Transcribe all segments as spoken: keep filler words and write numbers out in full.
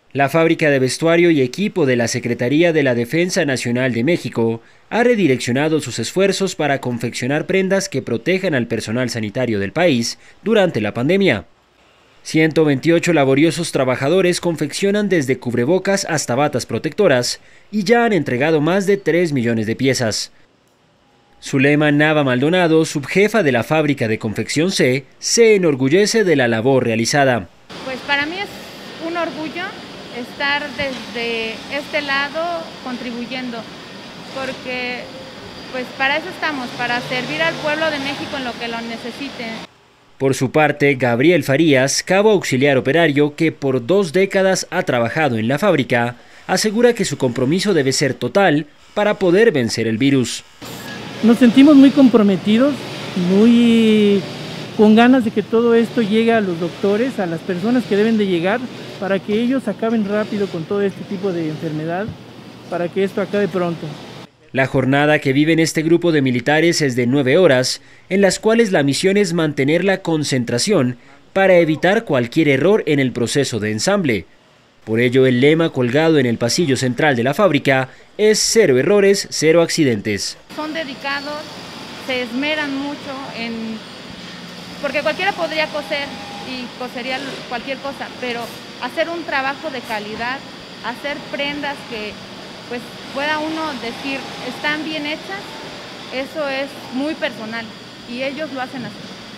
La fábrica de vestuario y equipo de la Secretaría de la Defensa Nacional de México ha redireccionado sus esfuerzos para confeccionar prendas que protejan al personal sanitario del país durante la pandemia. ciento veintiocho laboriosos trabajadores confeccionan desde cubrebocas hasta batas protectoras y ya han entregado más de tres millones de piezas. Zulema Nava Maldonado, subjefa de la fábrica de confección C, se enorgullece de la labor realizada. Pues para mí es un orgullo estar desde este lado contribuyendo, porque pues para eso estamos, para servir al pueblo de México en lo que lo necesite. Por su parte, Gabriel Farías, cabo auxiliar operario que por dos décadas ha trabajado en la fábrica, asegura que su compromiso debe ser total para poder vencer el virus. Nos sentimos muy comprometidos, muy con ganas de que todo esto llegue a los doctores, a las personas que deben de llegar, para que ellos acaben rápido con todo este tipo de enfermedad, para que esto acabe pronto. La jornada que viven este grupo de militares es de nueve horas, en las cuales la misión es mantener la concentración para evitar cualquier error en el proceso de ensamble. Por ello, el lema colgado en el pasillo central de la fábrica es cero errores, cero accidentes. Son dedicados, se esmeran mucho en... porque cualquiera podría coser y cosería cualquier cosa, pero hacer un trabajo de calidad, hacer prendas que pues pueda uno decir están bien hechas, eso es muy personal y ellos lo hacen así.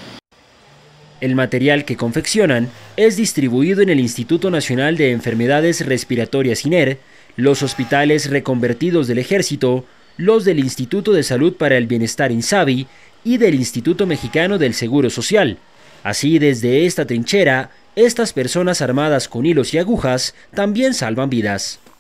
El material que confeccionan es distribuido en el Instituto Nacional de Enfermedades Respiratorias INER, los hospitales reconvertidos del Ejército, los del Instituto de Salud para el Bienestar INSABI y del Instituto Mexicano del Seguro Social. Así, desde esta trinchera, estas personas armadas con hilos y agujas también salvan vidas.